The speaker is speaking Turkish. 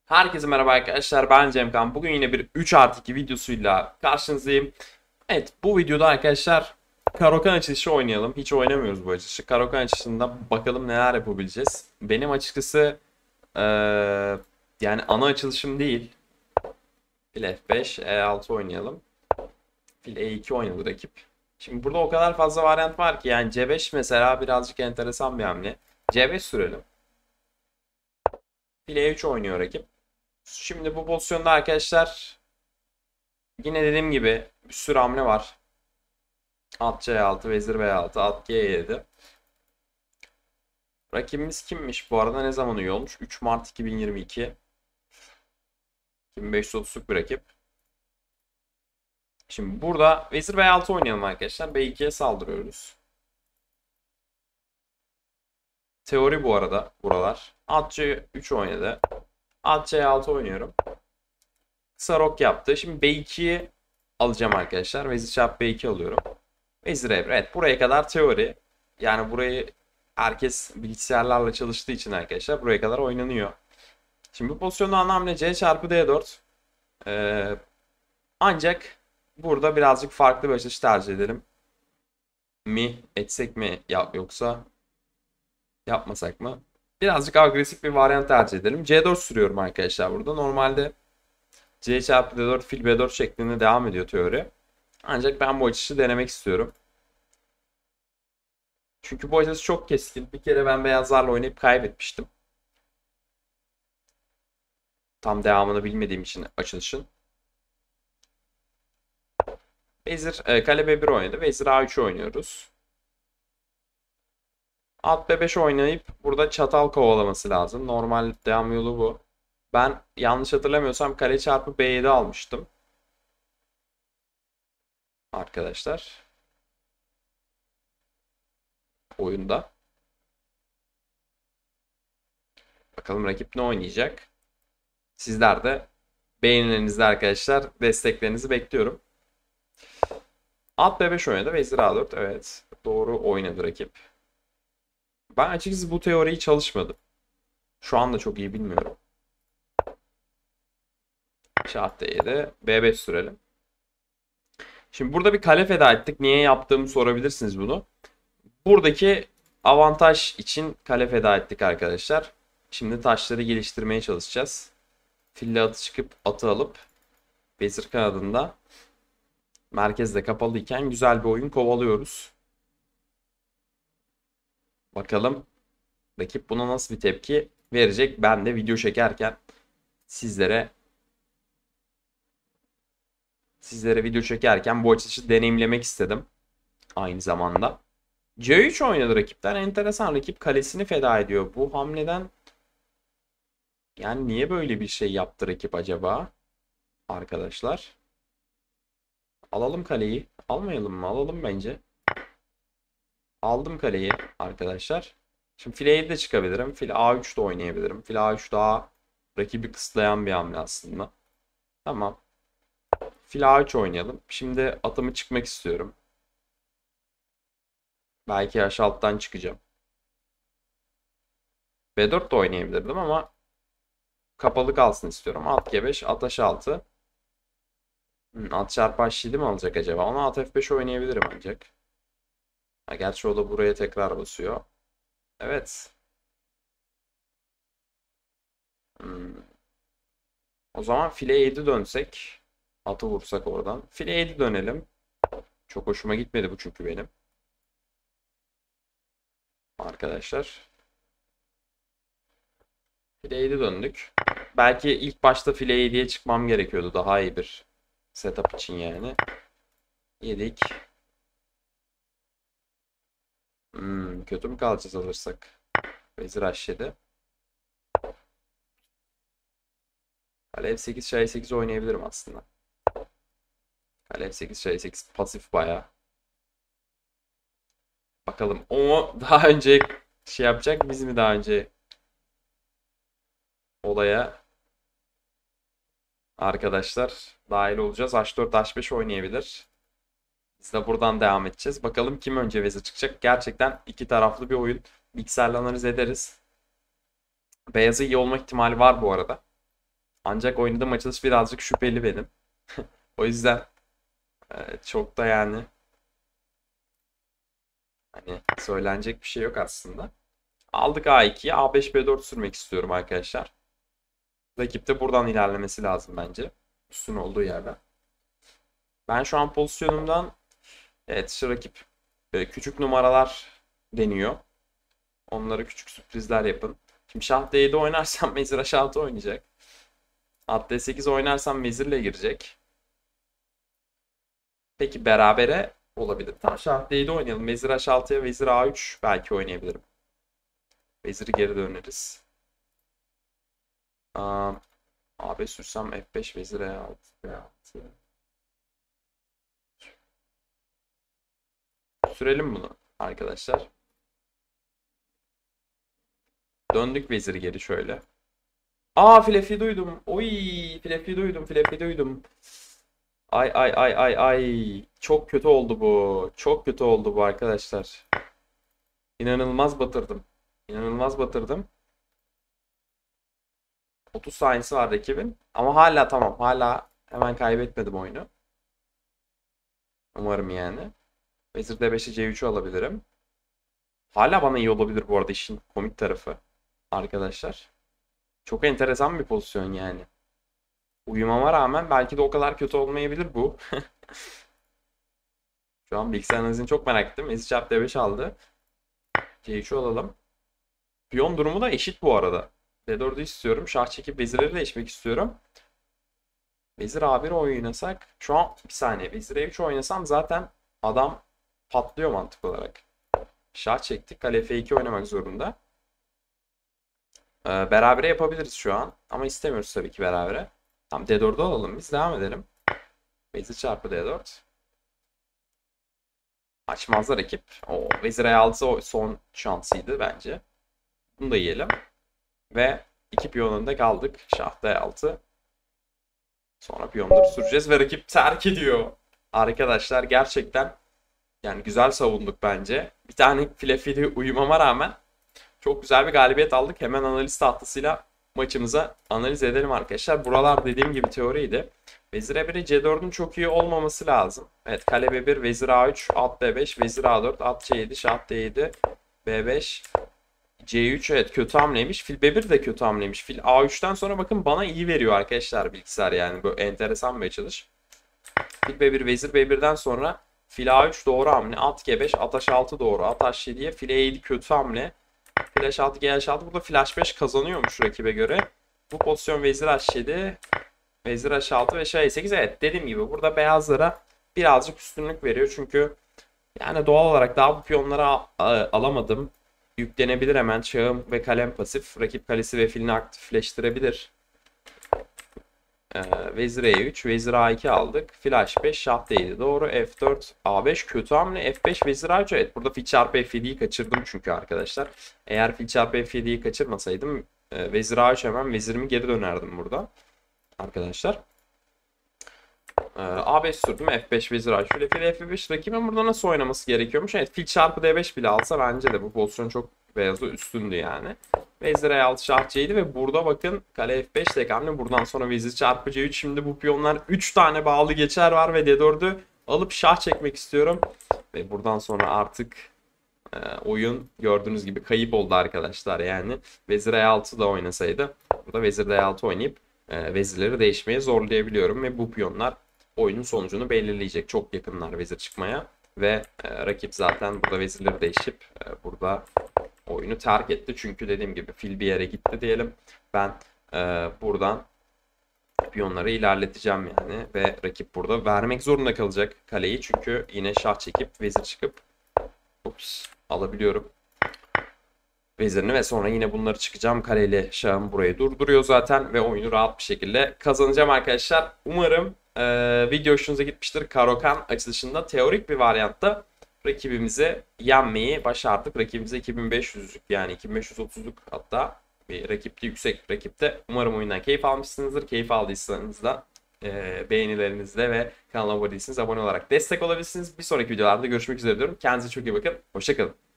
Herkese merhaba arkadaşlar, ben Cemkan. Bugün yine bir 3+2 videosuyla karşınızdayım. Evet, bu videoda arkadaşlar Karokan açılışı oynayalım. Hiç oynamıyoruz bu açılışı. Karokan açılışında bakalım neler yapabileceğiz. Benim açıkçası yani ana açılışım değil. Fil F5, E6 oynayalım. Fil E2 oynadı rakip. Şimdi burada o kadar fazla varyant var ki yani C5 mesela birazcık enteresan bir hamle. C5 sürelim. Fil E3 oynuyor rakip. Şimdi bu pozisyonda arkadaşlar yine dediğim gibi bir sürü hamle var. At C6, vezir B6, at G7. Rakibimiz kimmiş bu arada, ne zaman üye olmuş? 3 Mart 2022. 2530'luk bir rakip. Şimdi burada vezir B6 oynayalım arkadaşlar. B2'ye saldırıyoruz. Teori bu arada buralar. At C3 oynadı. At C6 oynuyorum. Kısa rok yaptı. Şimdi B2'yi alacağım arkadaşlar. Vezir çarpı B2 alıyorum. Vezir E1. Evet, buraya kadar teori. Yani burayı herkes bilgisayarlarla çalıştığı için arkadaşlar buraya kadar oynanıyor. Şimdi bu pozisyonda ana hamle C çarpı D4. Ee, ancak burada birazcık farklı bir açılış tercih edelim. Mi etsek mi yoksa yapmasak mı? Birazcık agresif bir varyant tercih edelim. C4 sürüyorum arkadaşlar burada. Normalde C çarpı D4 fil B4 şeklinde devam ediyor teori. Ancak ben bu açılışı denemek istiyorum. Çünkü bu açısı çok keskin. Bir kere ben beyazlarla oynayıp kaybetmiştim. Tam devamını bilmediğim için açılışın. Vezir kale B1 oynadı. Vezir A3 oynuyoruz. At B5 oynayıp burada çatal kovalaması lazım. Normal devam yolu bu. Ben yanlış hatırlamıyorsam kale çarpı B7 almıştım. Arkadaşlar. Oyunda. Bakalım rakip ne oynayacak. Sizler de beğenilerinizde arkadaşlar desteklerinizi bekliyorum. At B5 oynadı. Vezir A4. Evet. Doğru oynadı rakip. Ben açıkçası bu teoriyi çalışmadım. Şu anda çok iyi bilmiyorum. Şah D7. B5 sürelim. Şimdi burada bir kale feda ettik. Niye yaptığımı sorabilirsiniz bunu. Buradaki avantaj için kale feda ettik arkadaşlar. Şimdi taşları geliştirmeye çalışacağız. Fille atı çıkıp atı alıp vezir kanadında merkezde kapalıyken güzel bir oyun kovalıyoruz. Bakalım rakip buna nasıl bir tepki verecek. Ben de video çekerken sizlere video çekerken bu açılışı deneyimlemek istedim. Aynı zamanda. C3 oynadı rakipler. Enteresan, rakip kalesini feda ediyor. Bu hamleden yani niye böyle bir şey yaptı rakip acaba? Arkadaşlar. Alalım kaleyi. Almayalım mı? Alalım bence. Aldım kaleyi arkadaşlar. Şimdi fil E7 de çıkabilirim. Fil A3 de oynayabilirim. Fil A3 daha rakibi kısıtlayan bir hamle aslında. Tamam. Fil A3 oynayalım. Şimdi atımı çıkmak istiyorum. Belki aşağı alttan çıkacağım. B4 de oynayabilirdim ama kapalı kalsın istiyorum. At G5, at H6. At çarpı H7 mi alacak acaba? Ona at F5 oynayabilirim ancak. Ha, gerçi o da buraya tekrar basıyor. Evet. O zaman file 7 dönsek. Atı vursak oradan. File 7 dönelim. Çok hoşuma gitmedi bu çünkü benim. Arkadaşlar. File 7 döndük. Belki ilk başta file 7'ye çıkmam gerekiyordu. Daha iyi bir setup için yani. Yedik. Kötü mü kalacağız alırsak? Vezir H7. Kale F8, Şah E8 oynayabilirim aslında. Kale F8, Şah E8 pasif bayağı. Bakalım o daha önce şey yapacak, biz mi daha önce olaya arkadaşlar dahil olacağız. H4, H5 oynayabilir. Biz de buradan devam edeceğiz. Bakalım kim önce vezir çıkacak. Gerçekten iki taraflı bir oyun. Mikserle analiz ederiz. Beyazı iyi olma ihtimali var bu arada. Ancak oynadığım açılış birazcık şüpheli benim. O yüzden çok da yani hani söylenecek bir şey yok aslında. Aldık A2'yi. A5 B4 sürmek istiyorum arkadaşlar. Rakip de buradan ilerlemesi lazım bence. Üstün olduğu yerden. Ben şu an pozisyonumdan evet şu rakip küçük numaralar deniyor. Onlara küçük sürprizler yapın. Şimdi şah D7 oynarsam vezir H6 oynayacak. At D8 oynarsam vezirle girecek. Peki berabere olabilir. Tamam şah D7 oynayalım. Vezir H6'ya vezir A3 belki oynayabilirim. Veziri geri döneriz. A5 sürsem F5 vezir E6 B6. Sürelim bunu arkadaşlar. Döndük veziri geri şöyle. Flefi duydum. Oy flefi duydum. Flefi duydum. Ay ay ay ay ay. Çok kötü oldu bu. Çok kötü oldu bu arkadaşlar. İnanılmaz batırdım. İnanılmaz batırdım. 30 saniyesi var rakibin. Ama hala tamam. Hala hemen kaybetmedim oyunu. Umarım yani. Vezir D5'i C3'ü alabilirim. Hala bana iyi olabilir bu arada işin komik tarafı. Arkadaşlar. Çok enteresan bir pozisyon yani. Uyumama rağmen belki de o kadar kötü olmayabilir bu. Şu an bilgisayar analizini çok merak ettim. Vezir çarpı D5 aldı. C3'ü alalım. Piyon durumu da eşit bu arada. D4'ü istiyorum. Şah çekip vezirleri değişmek istiyorum. Vezir A1 oynasak. Şu an bir saniye. Vezir E3 oynasam zaten adam patlıyor mantık olarak. Şah çektik. Kale F2 oynamak zorunda. Berabere yapabiliriz şu an. Ama istemiyoruz tabii ki berabere. Tamam D4'ü alalım. Biz devam edelim. Vezir çarpı D4. Açmazlar rakip. Vezir E6 son şansıydı bence. Bunu da yiyelim. Ve iki piyon önünde kaldık. Şah D6. Sonra piyonları süreceğiz ve rakip terk ediyor. Arkadaşlar gerçekten yani güzel savunduk bence. Bir tane file uyumama rağmen çok güzel bir galibiyet aldık. Hemen analiz tahtasıyla maçımıza analiz edelim arkadaşlar. Buralar dediğim gibi teoriydi. Vezir E1'e C4'ün çok iyi olmaması lazım. Evet kale B1, vezir A3, at B5, vezir A4, at C7, şah D7, B5, C3 evet kötü hamleymiş. Fil B1 de kötü hamleymiş. Fil A3'ten sonra bakın bana iyi veriyor arkadaşlar bilgisayar yani. Bu enteresan bir açılış. Fil B1, vezir B1'den sonra fil A3 doğru hamle. At G5, at H6 doğru. At H7'ye fil E7 kötü hamle. Fil H6, G H6 burada fil H5 kazanıyormuş rakibe göre. Bu pozisyon vezir H7, vezir H6 ve şah E8. Evet dediğim gibi burada beyazlara birazcık üstünlük veriyor. Çünkü yani doğal olarak daha bu piyonları alamadım. Yüklenebilir hemen çağım ve kalem pasif. Rakip kalesi ve filini aktifleştirebilir. Vezir E3, vezir A2 aldık. Fil H5, şah D7 doğru. F4, A5 kötü hamle. F5, vezir A3. Evet burada fil çarpı F7'yi kaçırdım çünkü arkadaşlar. Eğer fil çarpı F7'yi kaçırmasaydım vezir A3 hemen vezirimi geri dönerdim burada. Arkadaşlar. A5 sürdüm. F5 vezir A3. Fil F5 rakibin burada nasıl oynaması gerekiyormuş? Evet fil çarpı D5 bile alsa bence de bu pozisyon çok beyazı üstündü yani. Vezir E6 şah C7 ve burada bakın kale F5 tek hamle. Buradan sonra vezir çarpı C3. Şimdi bu piyonlar 3 tane bağlı geçer var ve D4'ü alıp şah çekmek istiyorum. Ve buradan sonra artık oyun gördüğünüz gibi kayıp oldu arkadaşlar yani. Vezir E6 da oynasaydı burada vezir D6 oynayıp vezirleri değişmeye zorlayabiliyorum ve bu piyonlar oyunun sonucunu belirleyecek. Çok yakınlar vezir çıkmaya ve rakip zaten burada vezirleri değişip burada oyunu terk etti. Çünkü dediğim gibi fil bir yere gitti diyelim. Ben buradan piyonları ilerleteceğim yani ve rakip burada vermek zorunda kalacak kaleyi. Çünkü yine şah çekip vezir çıkıp alabiliyorum vezirini ve sonra yine bunları çıkacağım. Kareyle şahım burayı durduruyor zaten ve oyunu rahat bir şekilde kazanacağım arkadaşlar. Umarım video hoşunuza gitmiştir. Caro-Kann açılışında teorik bir varyantta rakibimizi yenmeyi başardık. Rakibimize 2500'lük yani 2530'luk hatta bir rakipte yüksek rakipte. Umarım oyundan keyif almışsınızdır. Keyif aldıysanız da beğenilerinizle ve kanala abone değilseniz abone olarak destek olabilirsiniz. Bir sonraki videolarda görüşmek üzere diyorum. Kendinize çok iyi bakın. Hoşçakalın.